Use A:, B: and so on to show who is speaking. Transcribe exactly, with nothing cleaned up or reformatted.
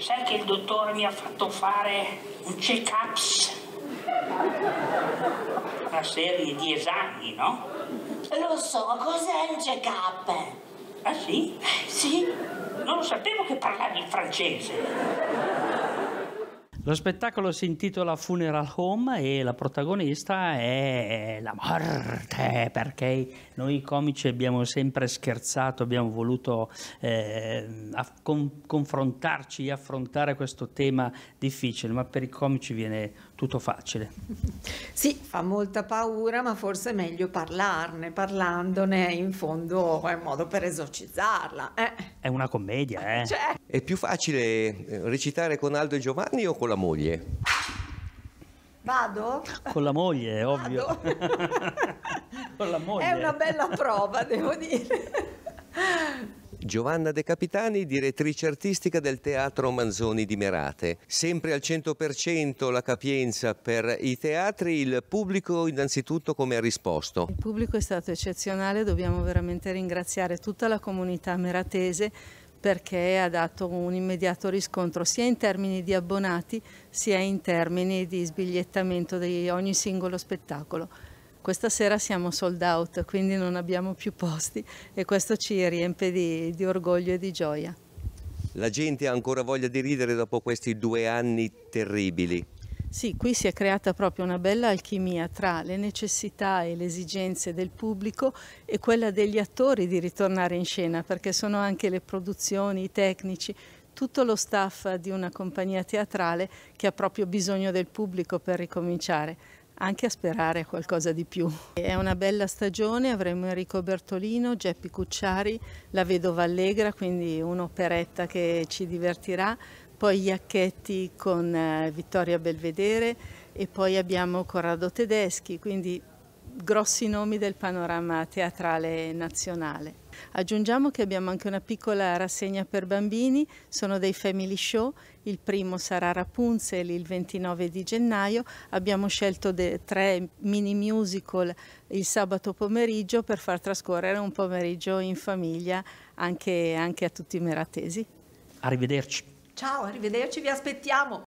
A: Sai che il dottore mi ha fatto fare un check-ups, una serie di esami, no?
B: Lo so, cos'è un check-up?
A: Ah sì?
B: Sì.
A: Non lo sapevo che parlavi il francese.
C: Lo spettacolo si intitola Funeral Home e la protagonista è la morte, perché noi comici abbiamo sempre scherzato, abbiamo voluto eh, con, confrontarci, affrontare questo tema difficile, ma per i comici viene tutto facile.
D: Sì, fa molta paura, ma forse è meglio parlarne, parlandone in fondo è un modo per esorcizzarla. Eh.
C: È una commedia, eh?
D: Cioè.
E: È più facile recitare con Aldo e Giovanni o con la moglie?
D: Vado?
C: Con la moglie, è ovvio.
D: Con la moglie. È una bella prova, devo dire.
E: Giovanna De Capitani, direttrice artistica del Teatro Manzoni di Merate. Sempre al cento per cento la capienza per i teatri, il pubblico innanzitutto come ha risposto?
F: Il pubblico è stato eccezionale, dobbiamo veramente ringraziare tutta la comunità meratese perché ha dato un immediato riscontro sia in termini di abbonati sia in termini di sbigliettamento di ogni singolo spettacolo. Questa sera siamo sold out, quindi non abbiamo più posti e questo ci riempie di, di orgoglio e di gioia.
E: La gente ha ancora voglia di ridere dopo questi due anni terribili?
F: Sì, qui si è creata proprio una bella alchimia tra le necessità e le esigenze del pubblico e quella degli attori di ritornare in scena, perché sono anche le produzioni, i tecnici, tutto lo staff di una compagnia teatrale che ha proprio bisogno del pubblico per ricominciare, anche a sperare qualcosa di più. È una bella stagione, avremo Enrico Bertolino, Geppi Cucciari, La Vedova Allegra, quindi un'operetta che ci divertirà, poi Iacchetti con eh, Vittoria Belvedere e poi abbiamo Corrado Tedeschi, quindi grossi nomi del panorama teatrale nazionale. Aggiungiamo che abbiamo anche una piccola rassegna per bambini, sono dei family show, il primo sarà Rapunzel il ventinove di gennaio, abbiamo scelto tre mini musical il sabato pomeriggio per far trascorrere un pomeriggio in famiglia anche, anche a tutti i meratesi.
C: Arrivederci.
D: Ciao, arrivederci, vi aspettiamo!